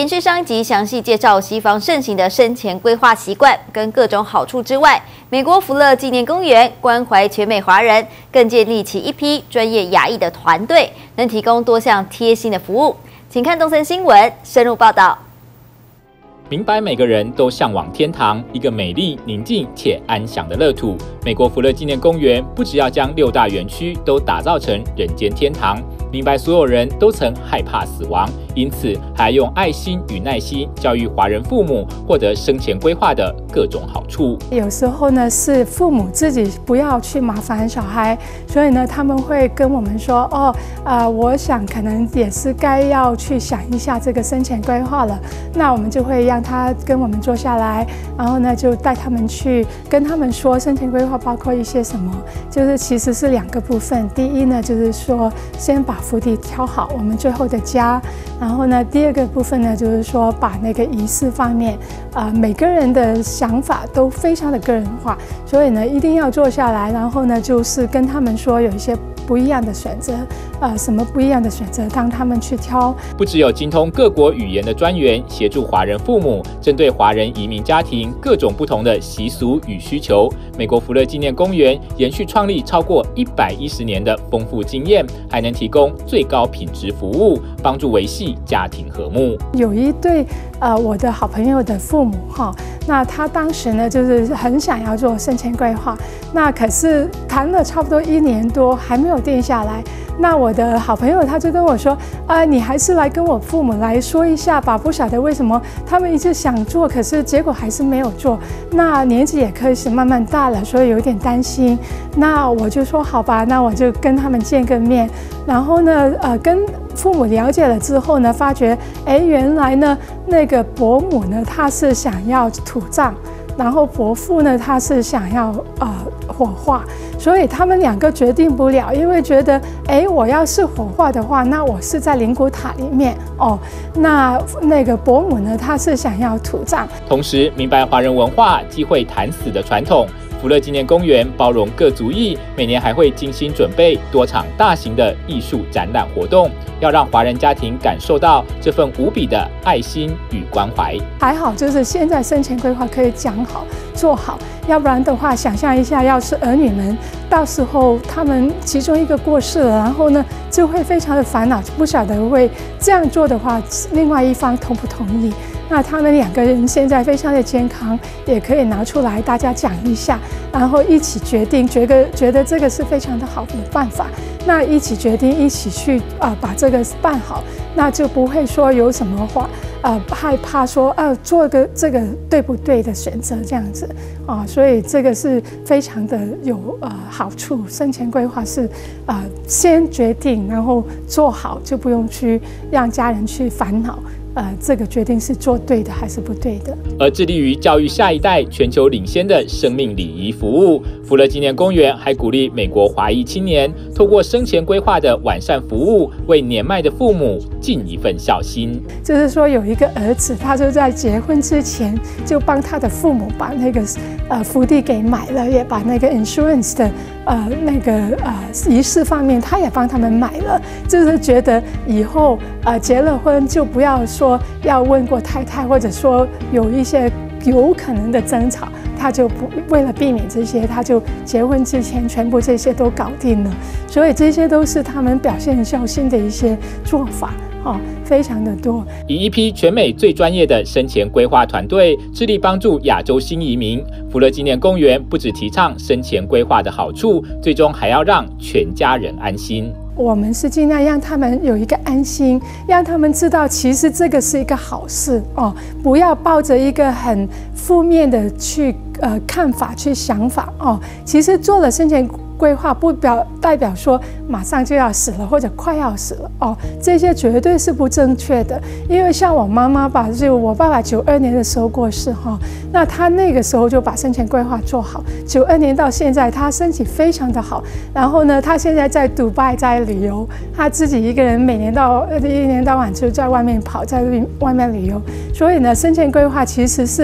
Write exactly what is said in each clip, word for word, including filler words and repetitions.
延续上一集详细介绍西方盛行的生前规划习惯跟各种好处之外，美国福乐纪念公园关怀全美华人，更建立起一批专业亚裔的团队，能提供多项贴心的服务。请看东森新闻深入报道。 明白每个人都向往天堂，一个美丽、宁静且安详的乐土。美国福乐纪念公园不只要将六大园区都打造成人间天堂，明白所有人都曾害怕死亡，因此还用爱心与耐心教育华人父母获得生前规划的各种好处。 有时候呢，是父母自己不要去麻烦小孩，所以呢，他们会跟我们说：“哦，呃，我想可能也是该要去想一下这个生前规划了。”那我们就会让他跟我们坐下来，然后呢，就带他们去跟他们说，生前规划包括一些什么，就是其实是两个部分。第一呢，就是说先把福地挑好，我们最后的家。然后呢，第二个部分呢，就是说把那个仪式方面，啊、呃，每个人的想法都非常的个人化，所以呢，一定要坐下来，然后呢，就是跟他们说有一些不一样的选择，呃，什么不一样的选择，让他们去挑。 不只有精通各国语言的专员协助华人父母，针对华人移民家庭各种不同的习俗与需求，美国福乐纪念公园延续创立超过一百一十年的丰富经验，还能提供最高品质服务，帮助维系家庭和睦。 有一对呃我的好朋友的父母哈，那他当时呢就是很想要做生前规划，那可是谈了差不多一年多还没有定下来。那我的好朋友他就跟我说，啊，你还是来跟我父母来说一下吧，不晓得为什么他们一直想做，可是结果还是没有做。那年纪也开始慢慢大了，所以有点担心。那我就说好吧，那我就跟他们见个面，然后呢，呃，跟父母了解了之后呢，发觉，哎，原来呢，那个伯母呢，她是想要土葬。然后伯父呢，他是想要呃火化，所以他们两个决定不了，因为觉得，哎，我要是火化的话，那我是在灵骨塔里面哦。那那个伯母呢，他是想要土葬。 同时，明白华人文化忌讳谈死的传统。福乐纪念公园包容各族裔，每年还会精心准备多场大型的艺术展览活动，要让华人家庭感受到这份无比的爱心与关怀。 还好，就是现在生前规划可以讲好做好，要不然的话，想象一下，要是儿女们到时候他们其中一个过世了，然后呢就会非常的烦恼，不晓得会这样做的话，另外一方同不同意？那他们两个人现在非常的健康，也可以拿出来大家讲一下，然后一起决定，觉得觉得这个是非常的好的办法。那一起决定，一起去啊、呃、把这个办好，那就不会说有什么话呃害怕说啊做个这个对不对的选择这样子啊，所以这个是非常的有呃好处。生前规划是啊、呃、先决定，然后做好，就不用去让家人去烦恼。呃，这个决定是做对的还是不对的？ 而致力于教育下一代全球领先的生命礼仪服务，福乐纪念公园还鼓励美国华裔青年透过生前规划的完善服务，为年迈的父母尽一份孝心。 就是说，有一个儿子，他就在结婚之前就帮他的父母把那个呃福地给买了，也把那个 insurance 的呃那个呃仪式方面，他也帮他们买了，就是觉得以后呃结了婚就不要说。要问过太太，或者说有一些有可能的争吵，他就不为了避免这些，他就结婚之前全部这些都搞定了。所以这些都是他们表现孝心的一些做法。哦，非常的多。 以一批全美最专业的生前规划团队，致力帮助亚洲新移民。福乐纪念公园不只提倡生前规划的好处，最终还要让全家人安心。 我们是尽量让他们有一个安心，让他们知道其实这个是一个好事哦，不要抱着一个很负面的去呃看法去想法哦。其实做了生前规划不表代表说马上就要死了或者快要死了哦，这些绝对是不正确的。因为像我妈妈吧，就我爸爸九二年的时候过世哈、哦，那他那个时候就把生前规划做好，九二年到现在他身体非常的好，然后呢，他现在在杜拜在旅游，他自己一个人每年到一年到晚就在外面跑，在外面旅游，所以呢，生前规划其实是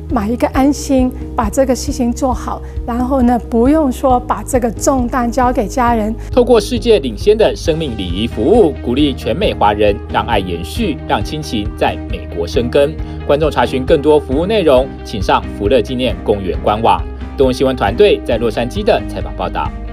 买一个安心，把这个事情做好，然后呢，不用说把这个重担交给家人。 透过世界领先的生命礼仪服务，鼓励全美华人让爱延续，让亲情在美国生根。观众查询更多服务内容，请上福乐纪念公园官网。东吴新闻团队在洛杉矶的采访报道。